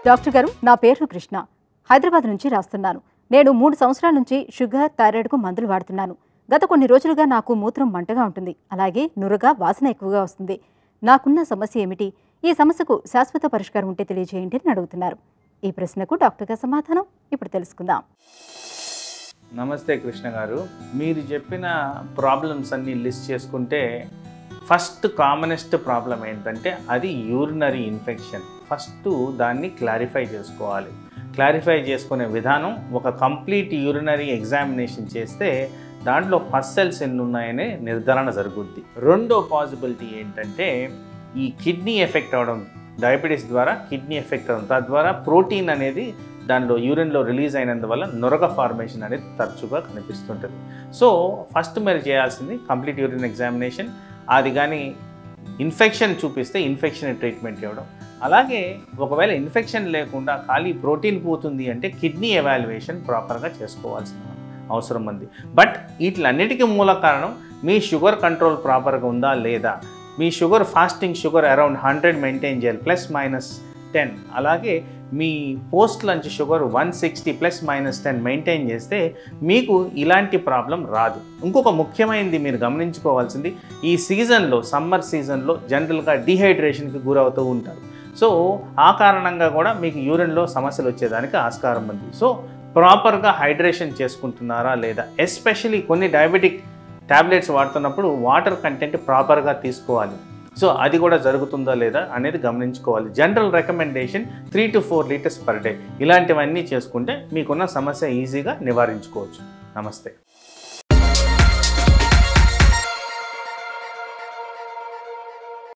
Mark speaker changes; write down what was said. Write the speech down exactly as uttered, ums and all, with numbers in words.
Speaker 1: Doctor గారు, నా పేరు కృష్ణ. హైదరాబాద్ నుంచి రాస్తున్నాను. నేను మూడు సంవత్సరాల నుంచి షుగర్, థైరాయిడ్కు మందులు వాడుతున్నాను. గత కొన్ని రోజులుగా నాకు మూత్రం మంటగా ఉంటుంది. అలాగే నురగా, వాసన ఎక్కువగా వస్తుంది. నాకున్న సమస్య ఏమిటి? ఈ సమస్యకు శాశ్వత పరిష్కారం ఉంటే తెలియజేయండి అని అడుగుతున్నారు. ఈ ప్రశ్నకు డాక్టర్ గారి సమాధానం ఇప్పుడు తెలుసుకుందాం.
Speaker 2: నమస్తే కృష్ణ గారు. మీరు చెప్పిన ప్రాబ్లమ్స్ అన్నీ లిస్ట్ చేసుకుంటే ఫస్ట్ కామనెస్ట్ ప్రాబ్లం ఏంటంటే అది యూరినరీ ఇన్ఫెక్షన్. ఫస్ట్ దాన్ని క్లారిఫై చేసుకోవాలి. క్లారిఫై చేసుకునే విధానం ఒక కంప్లీట్ యూరినరీ ఎగ్జామినేషన్ చేస్తే దాంట్లో పస్ సెల్స్ ఎన్ని ఉన్నాయనే నిర్ధారణ జరుగుద్ది. రెండో పాసిబిలిటీ ఏంటంటే ఈ కిడ్నీ ఎఫెక్ట్ అవ్వడం, డయాబెటీస్ ద్వారా కిడ్నీ ఎఫెక్ట్ అవ్వడం, తద్వారా ప్రోటీన్ అనేది దానిలో యూరిన్లో రిలీజ్ అయినందువల్ల నొరగ ఫార్మేషన్ అనేది తరచుగా కనిపిస్తుంటుంది. సో ఫస్ట్ మీరు చేయాల్సింది కంప్లీట్ యూరిన్ ఎగ్జామినేషన్. అది కానీ ఇన్ఫెక్షన్ చూపిస్తే ఇన్ఫెక్షన్ ట్రీట్మెంట్ ఇవ్వడం. అలాగే ఒకవేళ ఇన్ఫెక్షన్ లేకుండా ఖాళీ ప్రోటీన్ పోతుంది అంటే కిడ్నీ ఎవాల్యుయేషన్ ప్రాపర్గా చేసుకోవాల్సిన అవసరం ఉంది. బట్ వీటిలన్నిటికీ మూల కారణం మీ షుగర్ కంట్రోల్ ప్రాపర్గా ఉందా లేదా. మీ sugar fasting sugar around hundred maintain చేయాలి, ప్లస్ మైనస్ టెన్. అలాగే మీ post lunch sugar one sixty plus minus ten maintain చేస్తే మీకు ఇలాంటి ప్రాబ్లం రాదు. ఇంకొక ముఖ్యమైనది మీరు గమనించుకోవాల్సింది, ఈ సీజన్లో సమ్మర్ సీజన్లో జనరల్గా డీహైడ్రేషన్కి గురవుతూ ఉంటారు. సో ఆ కారణంగా కూడా మీకు యూరిన్లో సమస్యలు వచ్చేదానికి ఆస్కారం ఉంది. సో ప్రాపర్గా హైడ్రేషన్ చేసుకుంటున్నారా లేదా, ఎస్పెషలీ కొన్ని డయాబెటిక్ ట్యాబ్లెట్స్ వాడుతున్నప్పుడు వాటర్ కంటెంట్ ప్రాపర్గా తీసుకోవాలి. సో అది కూడా జరుగుతుందా లేదా అనేది గమనించుకోవాలి. General recommendation three to four litres per day. ఇలాంటివన్నీ చేసుకుంటే మీకున్న సమస్య ఈజీగా నివారించుకోవచ్చు. నమస్తే.